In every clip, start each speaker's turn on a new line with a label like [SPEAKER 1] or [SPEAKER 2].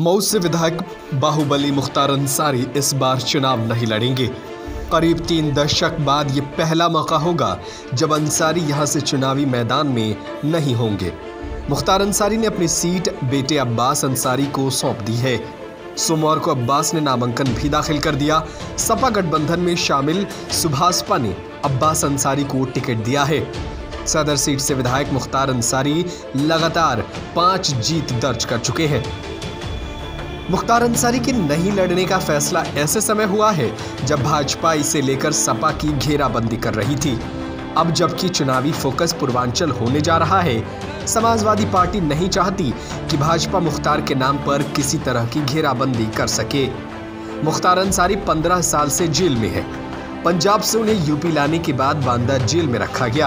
[SPEAKER 1] मऊ से विधायक बाहुबली मुख्तार अंसारी इस बार चुनाव नहीं लड़ेंगे। करीब 3 दशक बाद ये पहला मौका होगा जब अंसारी यहां से चुनावी मैदान में नहीं होंगे। मुख्तार अंसारी ने अपनी सीट बेटे अब्बास अंसारी को सौंप दी है। सोमवार को अब्बास ने नामांकन भी दाखिल कर दिया। सपा गठबंधन में शामिल सुभाषपा ने अब्बास अंसारी को टिकट दिया है। सदर सीट से विधायक मुख्तार अंसारी लगातार 5 जीत दर्ज कर चुके हैं। मुख्तार अंसारी के नहीं लड़ने का फैसला ऐसे समय हुआ है जब भाजपा इसे लेकर सपा की घेराबंदी कर रही थी। अब जबकि चुनावी फोकस पूर्वांचल होने जा रहा है, समाजवादी पार्टी नहीं चाहती कि भाजपा मुख्तार के नाम पर किसी तरह की घेराबंदी कर सके। मुख्तार अंसारी 15 साल से जेल में है। पंजाब से उन्हें यूपी लाने के बाद बांदा जेल में रखा गया।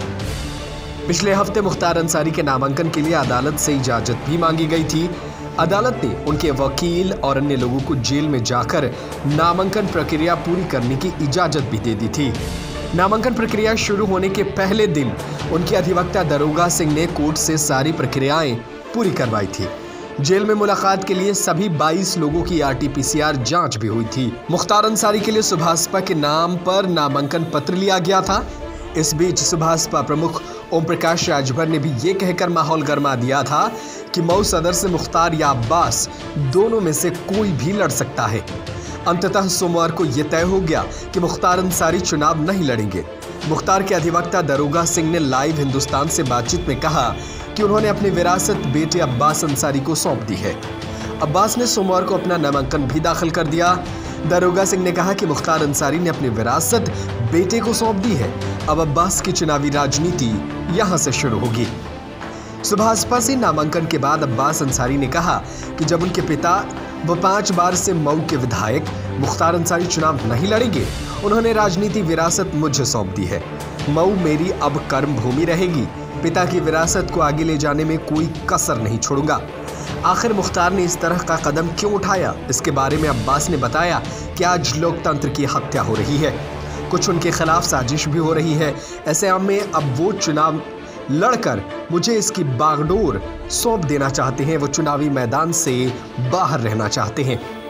[SPEAKER 1] पिछले हफ्ते मुख्तार अंसारी के नामांकन के लिए अदालत से इजाजत भी मांगी गई थी। अदालत ने उनके वकील और अन्य लोगों को जेल में जाकर नामांकन प्रक्रिया पूरी करने की इजाजत भी दे दी थी। नामांकन प्रक्रिया शुरू होने के पहले दिन उनके अधिवक्ता दरोगा सिंह ने कोर्ट से सारी प्रक्रियाएं पूरी करवाई थी। जेल में मुलाकात के लिए सभी 22 लोगों की RT-PCR जांच भी हुई थी। मुख्तार अंसारी के लिए सुभाषपा के नाम पर नामांकन पत्र लिया गया था। इस बीच सुभाषपा प्रमुख ओम प्रकाश राजभर ने भी ये कहकर माहौल गरमा दिया था कि मऊ सदर से मुख्तार या अब्बास दोनों में से कोई भी लड़ सकता है। अंततः सोमवार को यह तय हो गया कि मुख्तार अंसारी चुनाव नहीं लड़ेंगे। मुख्तार के अधिवक्ता दरोगा सिंह ने लाइव हिंदुस्तान से बातचीत में कहा कि उन्होंने अपनी विरासत बेटे अब्बास अंसारी को सौंप दी है। अब्बास ने सोमवार को अपना नामांकन भी दाखिल कर दिया। दरोगा सिंह ने कहा कि मुख्तार अंसारी ने अपनी विरासत बेटे को सौंप दी है। अब अब्बास की चुनावी राजनीति यहां से शुरू होगी। सुभाषपा से नामांकन के बाद अब्बास अंसारी ने कहा कि जब उनके पिता व 5 बार से मऊ के विधायक मुख्तार अंसारी चुनाव नहीं लड़ेंगे, उन्होंने राजनीति विरासत मुझे सौंप दी है। मऊ मेरी अब कर्म भूमि रहेगी। पिता की विरासत को आगे ले जाने में कोई कसर नहीं छोड़ूंगा। आखिर मुख्तार ने इस तरह का कदम क्यों उठाया, इसके बारे में अब्बास ने बताया कि आज लोकतंत्र की हत्या हो रही है, कुछ उनके खिलाफ साजिश भी हो रही है। ऐसे में अब वो चुनाव लड़कर मुझे इसकी बागडोर सौंप देना चाहते हैं। वो चुनावी मैदान से बाहर रहना चाहते हैं।